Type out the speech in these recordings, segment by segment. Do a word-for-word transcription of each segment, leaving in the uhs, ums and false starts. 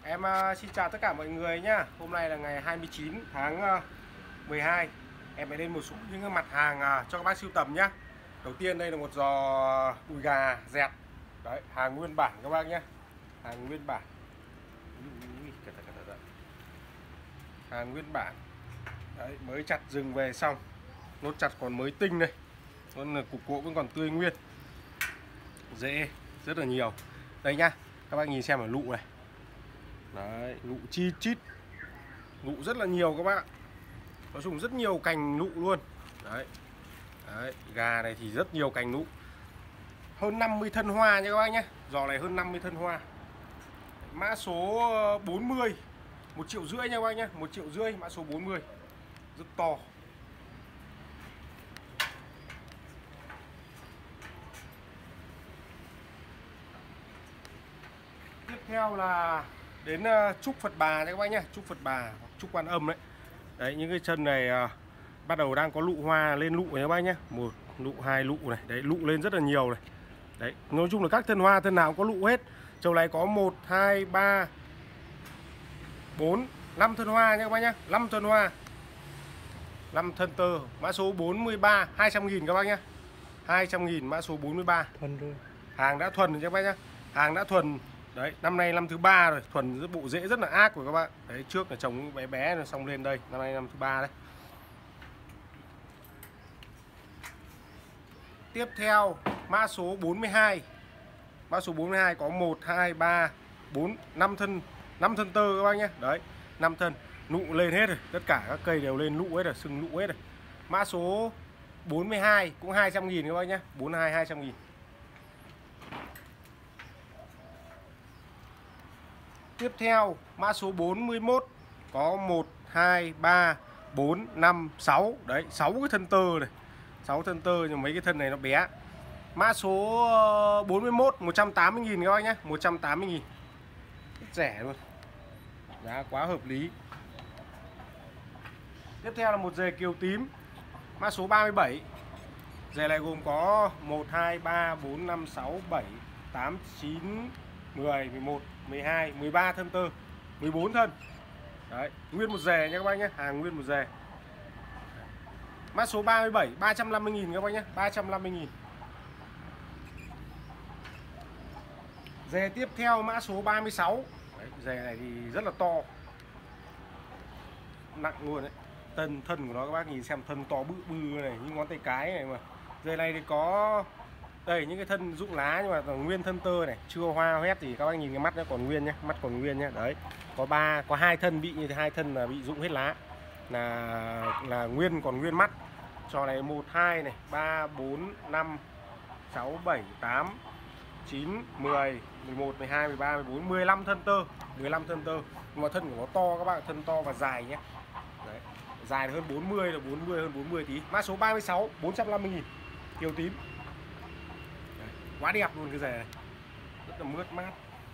Em uh, xin chào tất cả mọi người nhá. Hôm nay là ngày hai mươi chín tháng uh, mười hai. Em mới lên một số những cái mặt hàng uh, cho các bác sưu tầm nhá. Đầu tiên đây là một giò đùi gà dẹt. Đấy, hàng nguyên bản các bác nhé. Hàng nguyên bản. Hàng nguyên bản. Đấy, mới chặt rừng về xong. Nốt chặt còn mới tinh đây. Còn là cục gỗ vẫn còn tươi nguyên. Rễ rất là nhiều. Đây nhá. Các bác nhìn xem ở lụ này. Đấy, lụ chi chít. Lụ rất là nhiều các bác. Nói chung rất nhiều cành lụ luôn. Đấy. Đấy, gà này thì rất nhiều cành lụ. Hơn năm mươi thân hoa nha các bác nhé. Giò này hơn năm mươi thân hoa. Mã số bốn mươi, một triệu rưỡi nha các bác nhé. Một triệu rưỡi, mã số bốn mươi. Rất to. Tiếp theo là đến trúc Phật Bà nha các bác nhé. Trúc Phật Bà, trúc Quan Âm đấy. Đấy, những cái chân này uh, bắt đầu đang có lụ hoa lên lụ này các bác nhé. Một lụ, hai lụ này. Đấy, lụ lên rất là nhiều này. Đấy, nói chung là các thân hoa thân nào cũng có lụ hết. Chầu này có một, hai, ba, bốn, năm thân hoa nha các bác nhé. năm thân hoa. năm thân tơ. Mã số bốn mươi ba, hai trăm nghìn các bác nhé. hai trăm nghìn, mã số bốn mươi ba. Thuần rồi. Hàng đã thuần rồi các bác nhé. Hàng đã thuần. Đấy, năm nay năm thứ ba rồi, thuần rất bộ rễ rất là ác của các bạn. Đấy, trước là trồng bé bé rồi xong lên đây, năm nay năm thứ ba đấy. Tiếp theo, mã số bốn mươi hai. Mã số bốn mươi hai có một, hai, ba, bốn, năm thân, năm thân tơ các bác nhé. Đấy, năm thân, nụ lên hết rồi, tất cả các cây đều lên nụ hết rồi, sừng nụ hết rồi. Mã số bốn mươi hai cũng hai trăm nghìn các bác nhé, bốn mươi hai hai trăm nghìn. Tiếp theo, mã số bốn mươi mốt có một, hai, ba, bốn, năm, sáu. Đấy, sáu cái thân tơ này. sáu thân tơ nhưng mấy cái thân này nó bé. Mã số bốn mươi mốt, một trăm tám mươi nghìn các bác nhé. một trăm tám mươi nghìn. Rất rẻ luôn. Giá quá hợp lý. Tiếp theo là một dề kiều tím. Mã số ba mươi bảy. Dề này gồm có một, hai, ba, bốn, năm, sáu, bảy, tám, chín, mười, mười một, mười hai, mười ba thân tơ, mười bốn thân. Đấy, nguyên một dề nha các bác nhé, hàng nguyên một dề. Mã số ba mươi bảy, ba trăm năm mươi nghìn các bác nhé, ba trăm năm mươi nghìn. Dề tiếp theo mã số ba mươi sáu. Đấy, dề này thì rất là to. Nặng luôn đấy. Thân thân của nó các bác nhìn xem, thân to bự bự này, như ngón tay cái này mà. Dề này thì có đây những cái thân rụng lá nhưng mà nguyên thân tơ này, chưa hoa hoét thì các bác nhìn cái mắt nó còn nguyên nhé, mắt còn nguyên nhé. Đấy, có ba có hai thân bị như thế, hai thân là bị rụng hết lá, là là nguyên còn nguyên mắt. Trò này một, hai này, ba, bốn, năm, sáu, bảy, tám, chín, mười, mười một, mười hai, mười ba, mười bốn, mười lăm thân tơ, mười lăm thân tơ. Nhưng mà thân của nó to các bạn, thân to và dài nhé. Đấy, dài hơn bốn mươi, là bốn mươi hơn bốn mươi tí. Mã số ba mươi sáu, bốn trăm năm mươi nghìn. Kiều tím. Quá đẹp luôn cái dề này, rất là mướt mát.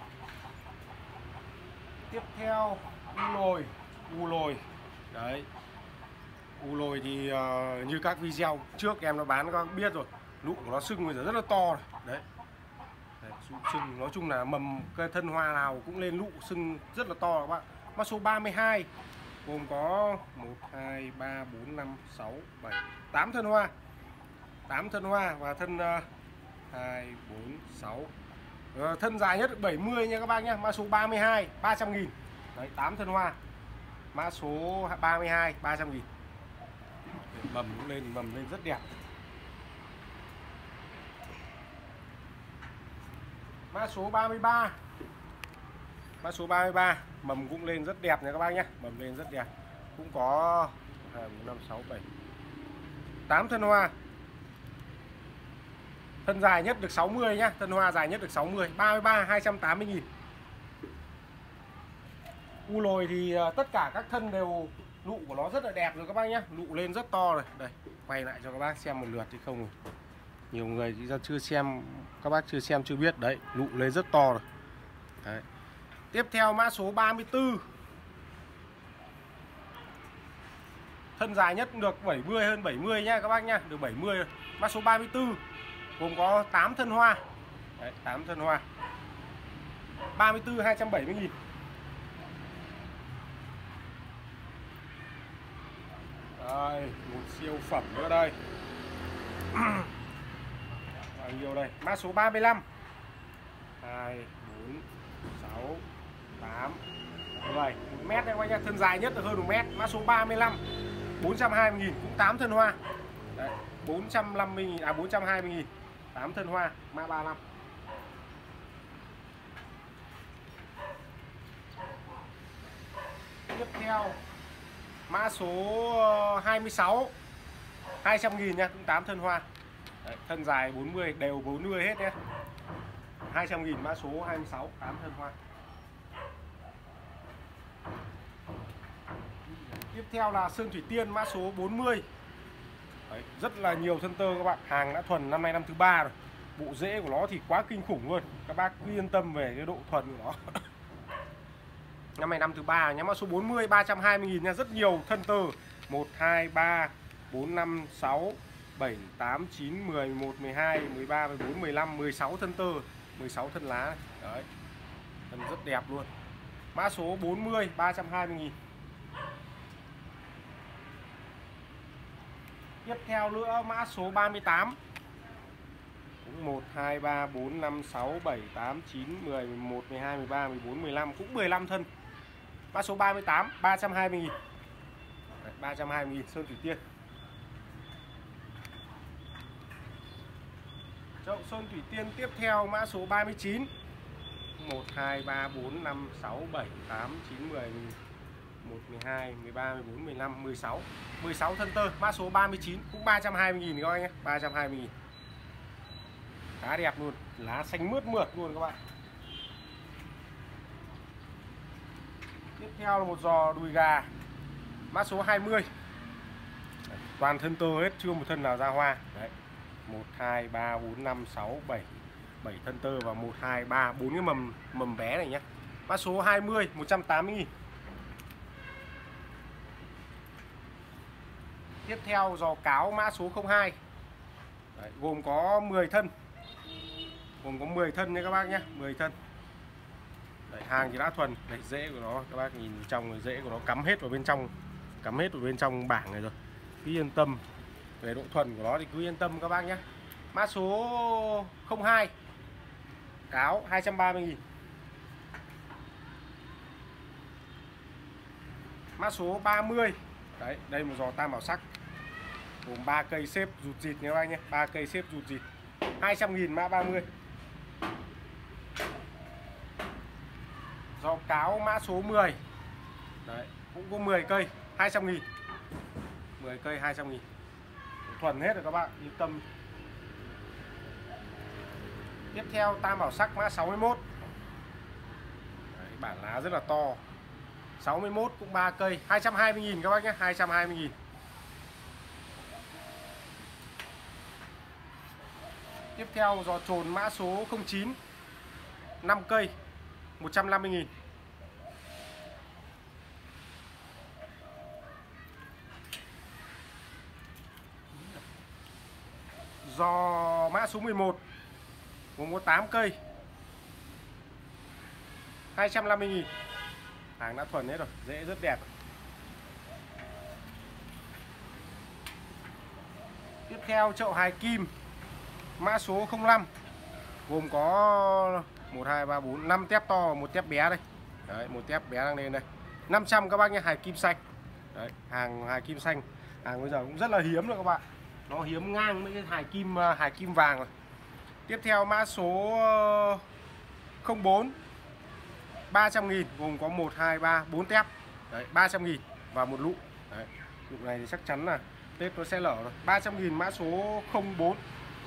Tiếp theo u lồi, u lồi. Đấy, u lồi thì uh, như các video trước em nó bán các bác biết rồi, nụ của nó sưng bây giờ rất là to rồi. Đấy, đấy sưng, nói chung là mầm cái thân hoa nào cũng lên nụ sưng rất là to các bạn. Mã số ba mươi hai gồm có một, hai, ba, bốn, năm, sáu, bảy, tám thân hoa, tám thân hoa và thân uh, hai, bốn, sáu. Ờ, thân dài nhất bảy mươi nha các bác nhé. Mã số ba mươi hai, ba trăm nghìn. Đấy, tám thân hoa. Mã số ba mươi hai, ba trăm nghìn. Mầm cũng lên, mầm lên rất đẹp. Mã số ba mươi ba. Mã số ba mươi ba, mầm cũng lên rất đẹp nha các bác nhé. Mầm lên rất đẹp. Cũng có hai, bốn, năm, sáu, bảy, tám thân hoa. Thân dài nhất được sáu mươi nhá, thân hoa dài nhất được sáu mươi, ba mươi ba, hai trăm tám mươi nghìn. U lồi thì tất cả các thân đều nụ của nó rất là đẹp rồi các bác nhé, nụ lên rất to rồi. Đây, quay lại cho các bác xem một lượt thì không. Nhiều người thì chưa xem, các bác chưa xem chưa biết. Đấy, nụ lên rất to rồi. Đấy. Tiếp theo mã số ba mươi tư. Thân dài nhất được bảy mươi, hơn bảy mươi nhá các bác nhá, được bảy mươi rồi. Mã số ba mươi tư gồm có tám thân hoa. Đấy, tám thân hoa. ba mươi tư, hai trăm bảy mươi nghìn. Đây, một siêu phẩm nữa đây. Bao nhiêu đây? Mã số ba mươi lăm. hai, bốn, sáu, tám, mười. một mét đây các nhá, thân dài nhất là hơn một mét. Mã số ba mươi lăm. bốn trăm hai mươi nghìn, cũng tám thân hoa. Đấy, bốn trăm năm mươi nghìn, à bốn trăm hai mươi nghìn, tám thân hoa, mã ba mươi lăm. Tiếp theo mã số hai mươi sáu, hai trăm nghìn nha, cũng tám thân hoa. Đấy, thân dài bốn mươi, đều bốn mươi hết nhé. hai trăm nghìn mã số hai mươi sáu, tám thân hoa. Tiếp theo là sơn thủy tiên mã số bốn mươi. Đấy, rất là nhiều thân tơ các bạn. Hàng đã thuần năm nay năm thứ ba rồi. Bộ rễ của nó thì quá kinh khủng luôn. Các bác cứ yên tâm về cái độ thuần của nó. Năm nay năm thứ ba nhá. Mã số bốn mươi, ba trăm hai mươi nghìn nha. Rất nhiều thân tơ. một, hai, ba, bốn, năm, sáu, bảy, tám, chín, mười, mười một, mười hai, mười ba, mười bốn, mười lăm, mười sáu thân tơ, mười sáu thân lá. Đấy. Thân rất đẹp luôn. Mã số bốn mươi, ba trăm hai mươi nghìn. Tiếp theo nữa mã số ba mươi tám. Cũng một, hai, ba, bốn, năm, sáu, bảy, tám, chín, mười, mười một, mười hai, mười ba, mười bốn, mười lăm, cũng mười lăm thân. Mã số ba mươi tám, ba trăm hai mươi nghìn. Đấy, ba trăm hai mươi nghìn sơn thủy tiên. Chậu sơn thủy tiên tiếp theo mã số ba mươi chín. một, hai, ba, bốn, năm, sáu, bảy, tám, chín, mười, mười một, mười hai, mười ba, mười bốn, mười lăm, mười sáu, mười sáu thân tơ. Mã số ba mươi chín, cũng ba trăm hai mươi nghìn các anh nhé, ba trăm hai mươi nghìn. Khá đẹp luôn, lá xanh mướt mượt luôn các bạn. Tiếp theo là một giò đùi gà mã số hai mươi. Đấy, toàn thân tơ hết, chưa một thân nào ra hoa. Đấy, một, hai, ba, bốn, năm, sáu, bảy, bảy thân tơ và một, hai, ba, bốn cái mầm mầm bé này nhé. Mã số hai mươi, một trăm tám mươi nghìn. Tiếp theo giò cáo mã số không hai. Đấy, gồm có mười thân. Gồm có mười thân nha các bác nhé, mười thân. Đấy, hàng thì đã thuần. Đấy, rễ của nó các bác nhìn trong rồi, rễ của nó cắm hết vào bên trong, cắm hết vào bên trong bảng này rồi. Cứ yên tâm về độ thuần của nó thì cứ yên tâm các bác nhé. Mã số không hai. Cáo hai trăm ba mươi nghìn. Mã số ba mươi. Đấy, đây một giò tam bảo sắc. Gồm ba cây xếp rụt rịt nha các bác nhé, ba cây xếp rụt rịt. hai trăm nghìn mã ba mươi. Giò cáo mã số mười. Đấy, cũng có mười cây, hai trăm nghìn. mười cây hai trăm nghìn. Thuần hết rồi các bạn, yên tâm. Tiếp theo tam bảo sắc mã sáu mươi mốt. Đấy, bản lá rất là to. sáu mươi mốt cũng ba cây, hai trăm hai mươi nghìn các bác nhé, hai trăm hai mươi nghìn. Tiếp theo giò trồn mã số không chín. năm cây, một trăm năm mươi nghìn. Giò mã số mười một. Gồm có tám cây, hai trăm năm mươi nghìn. Hàng đã thuần hết rồi, rễ rất đẹp. Tiếp theo chậu hài kim mã số không năm. Gồm có một, hai, ba, bốn, năm tép to và một tép bé đây. Đấy, một tép bé đang lên đây. năm trăm các bác nhé, hài kim xanh. Đấy, hàng hài kim xanh. Hàng bây giờ cũng rất là hiếm rồi các bạn. Nó hiếm ngang với cái hài kim hài kim vàng rồi. Tiếp theo mã số không bốn. ba trăm nghìn, gồm có một, hai, ba, bốn tép. Đấy, ba trăm nghìn và một lụ. Đấy, lụ này thì chắc chắn là Tết nó sẽ lở rồi. ba trăm nghìn mã số không bốn.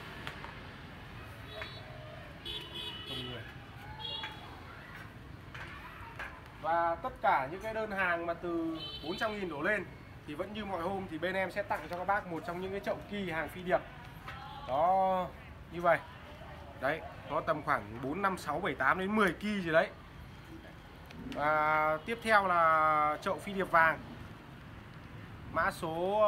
Và tất cả những cái đơn hàng mà từ bốn trăm nghìn đổ lên thì vẫn như mọi hôm thì bên em sẽ tặng cho các bác một trong những cái chậu kỳ hàng phi điệp. Đó, như vậy. Đấy, nó tầm khoảng bốn, năm, sáu, bảy, tám đến mười ki gì đấy. Và tiếp theo là chậu phi điệp vàng mã số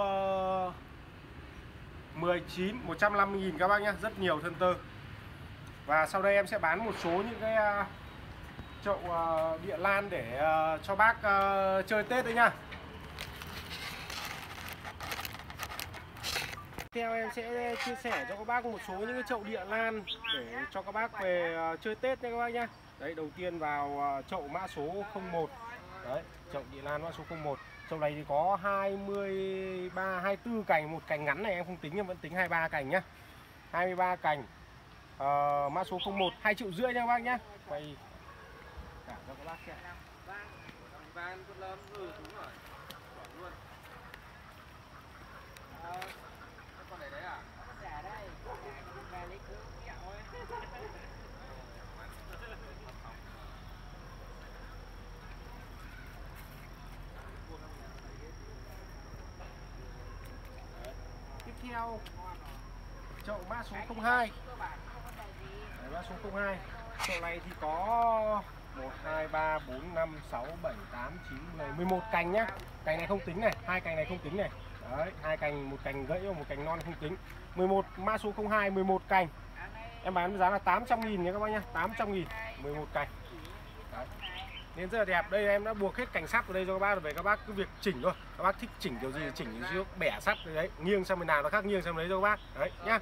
mười chín, một trăm năm mươi nghìn các bác nhé, rất nhiều thân tơ. Và sau đây em sẽ bán một số những cái chậu địa lan để cho bác chơi Tết đấy nhá. Theo em sẽ chia sẻ cho các bác một số những cái chậu địa lan để cho các bác về chơi Tết nha các bác nhá. Đấy, đầu tiên vào chậu mã số không một. Đấy, chậu địa lan mã số không một. Chậu này thì có hai mươi ba, hai mươi tư cành, một cành ngắn này em không tính, em vẫn tính hai mươi ba cành nhá. hai mươi ba cành. Ờ, mã số không một, hai triệu rưỡi nha các bác nhá. Quay cả cho các bác xem. Tiếp theo chậu mã số không hai. Đấy, mã số không hai. Chậu này thì có một, hai, ba, bốn, năm, sáu, bảy, tám, chín, mười, mười một cành nhá. Cành này không tính này, hai cành này không tính này. Đấy, hai cành, một cành gãy và một cành non không tính. mười một mã số không hai, mười một cành. Em bán với giá là tám trăm nghìn nha các bác nhá, tám trăm nghìn, mười một cành. Đấy. Nên rất là đẹp. Đây em đã buộc hết cành sắt vào đây cho các bác, về các bác cứ việc chỉnh thôi. Các bác thích chỉnh kiểu gì thì chỉnh trước, bẻ sắt đấy, nghiêng sang bên nào nó khác nghiêng sang đấy cho các bác. Đấy nhá.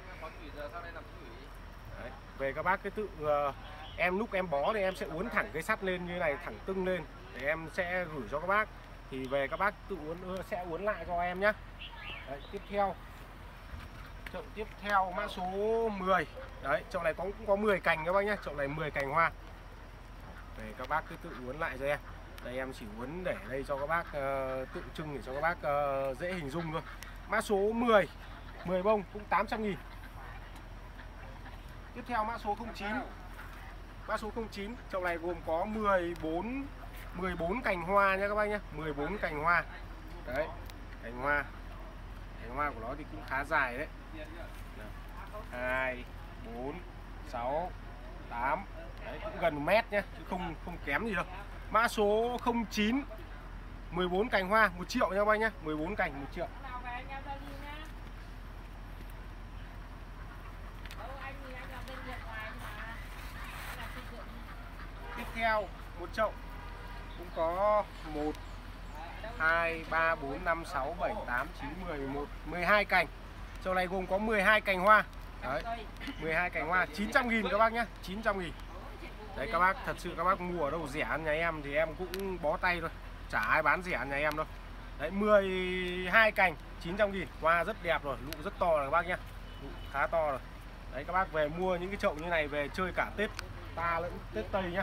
Đấy. Về các bác cái tự uh, em lúc em bó thì em sẽ uốn thẳng cái sắt lên như này, thẳng tưng lên để em sẽ gửi cho các bác. Thì về các bác tự uốn sẽ uốn lại cho em nhá. Đấy, tiếp theo chậu tiếp theo mã số mười. Đấy, chậu này có cũng có mười cành các bác nhá, chậu này mười cành hoa. Để các bác cứ tự uốn lại cho em. Đây em chỉ uốn để đây cho các bác uh, tượng trưng để cho các bác uh, dễ hình dung thôi. Mã số mười, mười bông cũng tám trăm nghìn. Tiếp theo mã số không chín. Mã số không chín, chậu này gồm có mười bốn mười bốn cành hoa nha các bác nhé, mười bốn cành hoa. Đấy, cành hoa. Cành hoa của nó thì cũng khá dài đấy. hai, bốn, sáu, tám. Đấy, cũng gần một mét nhé, chứ không không kém gì đâu. Mã số không chín, mười bốn cành hoa, một triệu nha các bác nhé, mười bốn cành một triệu. Tiếp theo một chậu cũng có một, hai, ba, bốn, năm, sáu, bảy, tám, chín, mười, mười một, mười hai cành. Chậu này gồm có mười hai cành hoa. Đấy, mười hai cành hoa, chín trăm nghìn các bác nhé, chín trăm nghìn. Đấy các bác, thật sự các bác mua ở đâu rẻ ăn nhà em thì em cũng bó tay thôi, chả ai bán rẻ ăn nhà em đâu. Đấy, mười hai cành, chín trăm nghìn, hoa rất đẹp rồi, lụ rất to rồi các bác nhé, lụ khá to rồi. Đấy các bác về mua những cái chậu như này về chơi cả Tết ta lẫn Tết Tây nhá.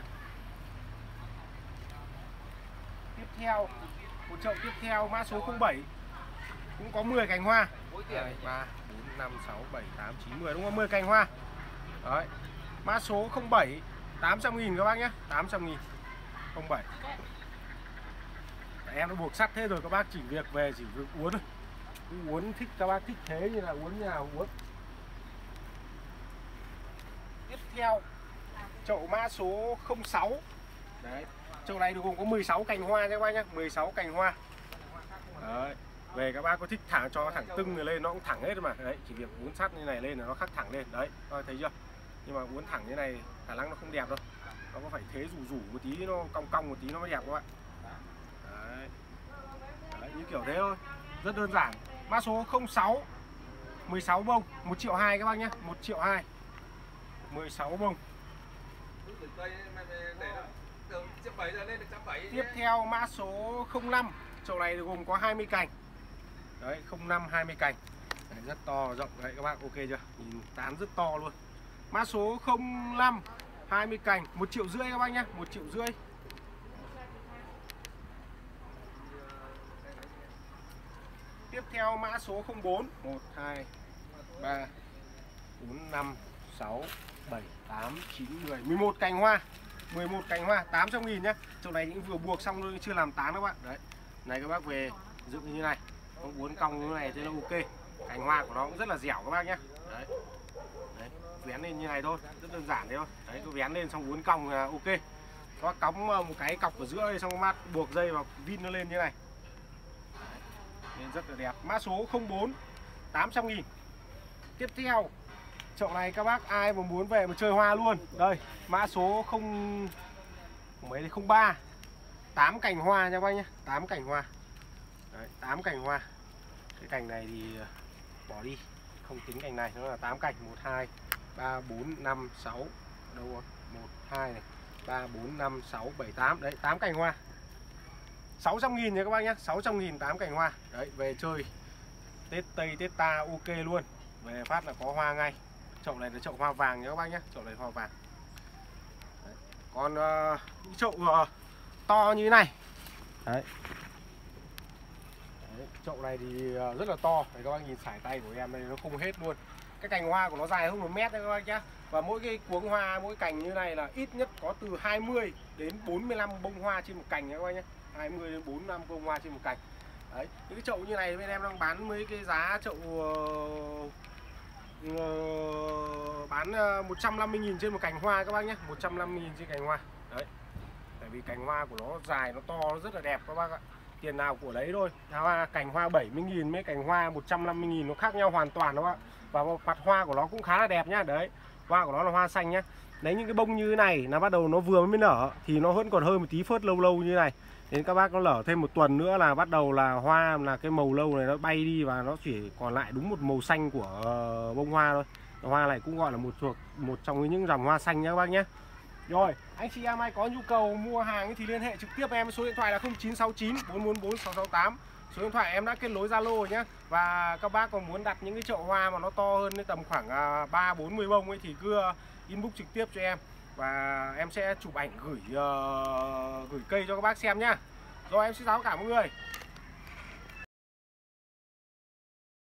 Tiếp theo một chậu tiếp theo mã số không bảy cũng có mười cành hoa. hai, ba, bốn, năm, sáu, bảy, tám, chín, mười, đúng không? mười cành hoa. Đấy. Mã số không bảy, tám trăm nghìn các bác nhé, tám trăm nghìn. không bảy. Em đã buộc sắt thế rồi, các bác chỉ việc về chỉ việc uốn thôi. Cứ uốn thích, các bác thích thế như là uốn như nào uốn. Tiếp theo chậu mã số không sáu. Đấy. Chậu này gồm có mười sáu cành hoa nha các bác nhé, mười sáu cành hoa. Đấy. Về các bác có thích thẳng cho thẳng tưng lên nó cũng thẳng hết mà. Đấy, chỉ việc uốn sắt như này lên là nó khắc thẳng lên. Đấy, các bác thấy chưa? Nhưng mà uốn thẳng như này khả năng nó không đẹp đâu. Nó có phải thế rủ rủ một tí, nó cong cong một tí nó mới đẹp các bạn. Đấy. Đấy, như kiểu thế thôi. Rất đơn giản. Mã số không sáu, mười sáu bông, một triệu hai các bác nhé, một triệu hai. mười sáu bông. Tiếp theo mã số không năm. Chậu này gồm có hai mươi cành. Đấy, không năm, hai mươi cành. Đấy, rất to, rộng đấy các bác, ok chưa? Nhìn tán rất to luôn. Mã số không năm, hai mươi cành, một triệu rưỡi các bác nhé, một triệu rưỡi. Tiếp theo mã số không bốn, một, hai, ba, bốn, năm, sáu, bảy, tám, chín, mười, mười một cành hoa. mười một cành hoa, tám trăm nghìn nhá. Chậu này cũng vừa buộc xong thôi, chưa làm tán các bạn. Đấy. Này các bác về dựng như này, không uốn cong như này thế là ok. Cành hoa của nó cũng rất là dẻo các bác nhé. Đấy. Đấy, vén lên như này thôi, rất đơn giản thế thôi. Đấy, cứ vén lên xong uốn cong là ok. Các bác cắm một cái cọc ở giữa đây xong các bác buộc dây vào vin nó lên như này. Đấy. Nên rất là đẹp. Mã số không bốn, tám trăm nghìn. Tiếp theo chậu này các bác ai mà muốn về mà chơi hoa luôn. Đây, mã số không mấy thì không ba, tám cành hoa nha các bác nhé, tám cành hoa. Đấy, tám cành hoa. Cái cành này thì bỏ đi. không tính cành này, nó là tám cành, một hai ba bốn năm sáu, đâu rồi, một hai này, ba bốn năm sáu bảy tám, đấy tám cành hoa. sáu trăm nghìn nha các bác nhé, sáu trăm nghìn tám cành hoa. Đấy, về chơi Tết Tây Tết ta ok luôn. Về phát là có hoa ngay. Chậu này là chậu hoa vàng nha các bác nhé, chậu này hoa vàng. Đấy. Còn uh, chậu uh, to như thế này. Đấy. Đấy, chậu này thì uh, rất là to. Đấy, các bác nhìn sải tay của em đây nó không hết luôn. Cái cành hoa của nó dài hơn một mét đấy các bác nhé. Và mỗi cái cuống hoa, mỗi cành như này là ít nhất có từ hai mươi đến bốn mươi lăm bông hoa trên một cành nha các bác nhé. hai mươi đến bốn mươi lăm bông hoa trên một cành. Đấy, những cái chậu như này bên em đang bán mấy cái giá chậu uh, uh, bán uh, một trăm năm mươi nghìn trên một cành hoa các bác nhé, một trăm năm mươi nghìn trên cành hoa. Đấy. Tại vì cành hoa của nó dài, nó to, nó rất là đẹp các bác ạ. Tiền nào của đấy thôi. Hoa cành hoa bảy mươi nghìn mấy cành hoa một trăm năm mươi nghìn nó khác nhau hoàn toàn đó ạ. Và mặt hoa của nó cũng khá là đẹp nhá. Đấy, hoa của nó là hoa xanh nhá. Đấy, những cái bông như thế này nó bắt đầu nó vừa mới nở thì nó vẫn còn hơi một tí phớt lâu lâu như này. Đến các bác nó nở thêm một tuần nữa là bắt đầu là hoa, là cái màu lâu này nó bay đi và nó chỉ còn lại đúng một màu xanh của bông hoa thôi. Hoa này cũng gọi là một thuộc một trong những dòng hoa xanh nhá các bác nhé. Rồi, anh chị em ai có nhu cầu mua hàng thì liên hệ trực tiếp em, số điện thoại là không chín sáu chín bốn bốn bốn sáu sáu tám. Số điện thoại em đã kết nối Zalo rồi nhé. Và các bác còn muốn đặt những cái chậu hoa mà nó to hơn tầm khoảng ba bốn mươi bông ấy thì cứ inbox trực tiếp cho em và em sẽ chụp ảnh gửi uh, gửi cây cho các bác xem nhá. Rồi em xin chào tất cả mọi người.